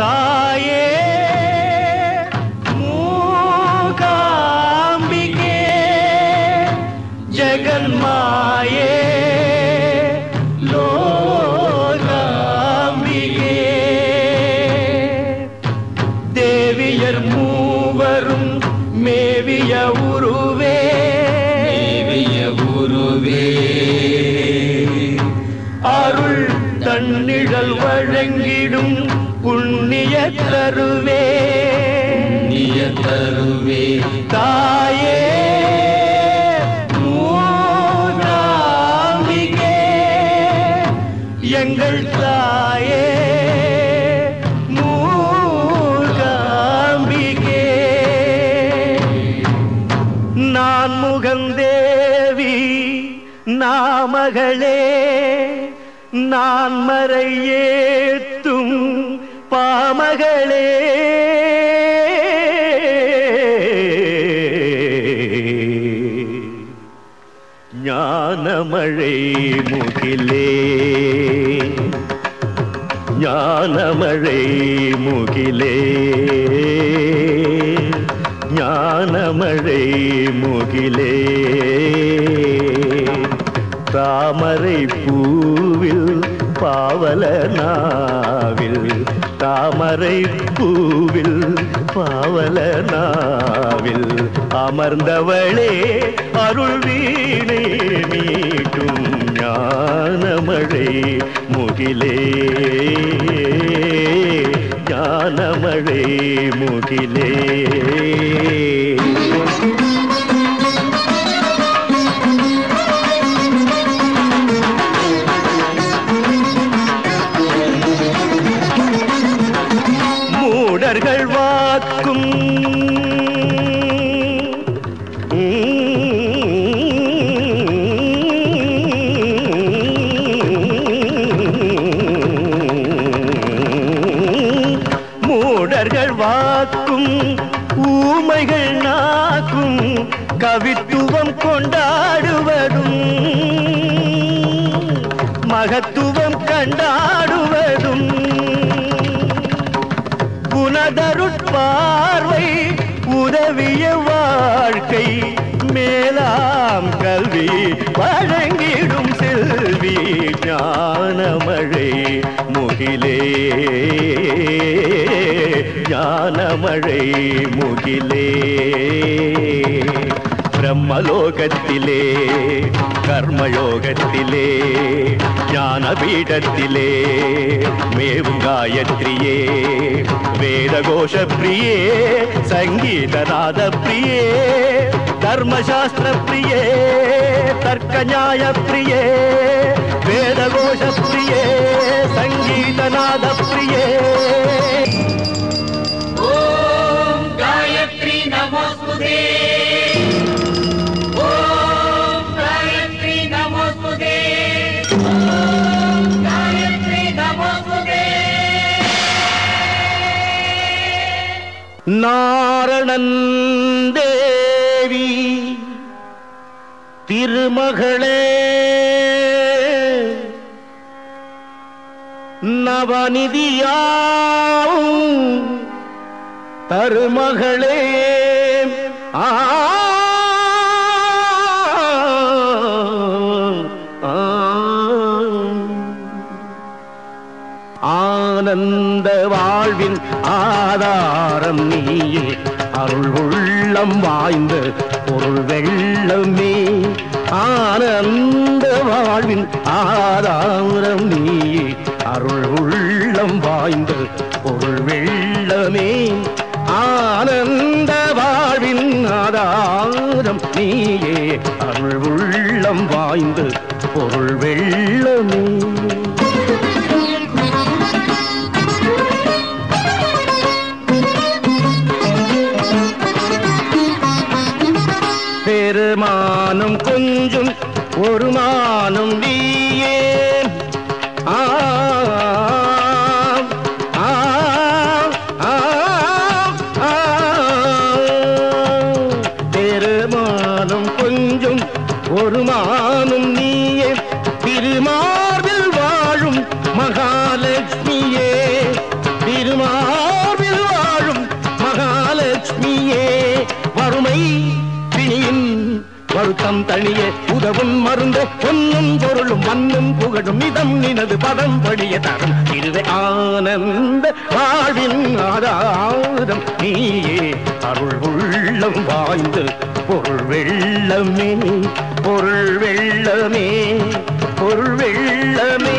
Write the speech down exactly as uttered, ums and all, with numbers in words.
தாயே மூகாம்பிகே ஜெகன்மாயே லோகாம்பிகே தேவியர் மூவரும் மேவிய உருவே மேவிய உருவே அருள் தன்னிழல் வழங்கிடும் புண்ணிய தருவே புண்ணிய தருவே தாயே மூகாம்பிகே எங்கள் தாயே மூகாம்பிகே நான் முகந்தேவி நாமகளே நான் மறை ஏத்தும் பாமகளே ஞானமழை முகிலே ஞானமழை முகிலே ஞானமழை முகிலே தாமரை பூவில் பாவலனாவில் தாமரை பூவில் பாவலனாவில் அமர்ந்தவளே அருள் வீணை மீட்டும் ஞானமழை முகிலே ஞானமழை முகிலே மூடர்கள் வாக்கும் மூடர்கள் வாக்கும் ஊமைகள் நாக்கும் கவித்துவம் கொண்டாடுவதும் மகத்துவம் கண்டாடுவதும் குணதருட்பார்வை உதவிய வாழ்க்கை மேலாம் கல்வி வழங்கிடும் செல்வி ஞானமழை முகிலே ஞானமழை முகிலே பிரம்மலோகத்திலே கர்மயோகத்திலே ஞானபீடத்திலே மேவும் காயத்ரியே வேதகோஷ பிரியே சங்கீதநாத பிரியே தர்மசாஸ்திர பிரியே தர்க்க நியாய பிரியே வேதகோஷ பிரியே சங்கீதநாத பிரியே ஓம் காயத்ரி நமோஸ்துதே ஓம் காயத்ரி நமோஸ்துதே ஓம் காயத்ரி நமோஸ்துதே நாரணன் தேவி திருமகளே நவநிதியாம் தருமகளே ஆ ஆனந்த வாழ்வின் ஆதாரம் நீயே அருள் உள்ளம் வாய்ந்த பொருள் வெள்ளமே ஆனந்த வாழ்வின் ஆதாரம் நீயே அருள் உள்ளம் வாய்ந்த பொருள் வெள்ளமே ஆனந்த வாழ்வின் ஆதாரம் நீயே அருள் உள்ளம் வாய்ந்த பொருள் வெள்ளமே பெருமானும் கொஞ்சம் ஒரு மானும் நீயே ஆ ஆ ஆ ஆ பெருமானும் கொஞ்சம் ஒரு மானும் நீயே திருமார்பில் வாழும் மகாலட்சுமியே திருமா உள்ளம் தனியே உதவும் மருந்து பொன்னும் பொருளும் மண்ணும் புகழும் இதம் நினது பதம் படிய தரும் இதுவே ஆனந்த வாழ்வின் ஆதாரம் நீயே அருள் உள்ளம் வாய்ந்து பொருள் வெள்ளமே பொருள் வெள்ளமே பொருள் வெள்ளமே